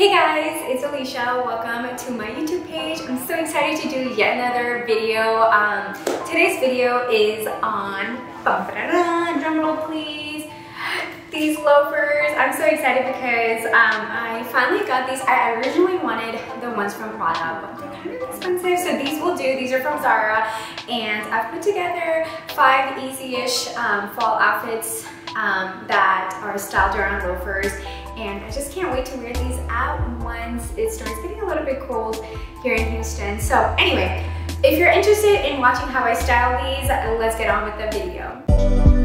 Hey guys, it's Alicia. Welcome to my YouTube page. I'm so excited to do yet another video. Today's video is on, drum roll please, these loafers. I'm so excited because I finally got these. I originally wanted the ones from Prada, but they're kind of expensive, so these will do. These are from Zara, and I've put together 5 easy-ish fall outfits that are styled around loafers, and I just can't wait to wear these out once it starts getting a little bit cold here in Houston. So anyway, if you're interested in watching how I style these, let's get on with the video.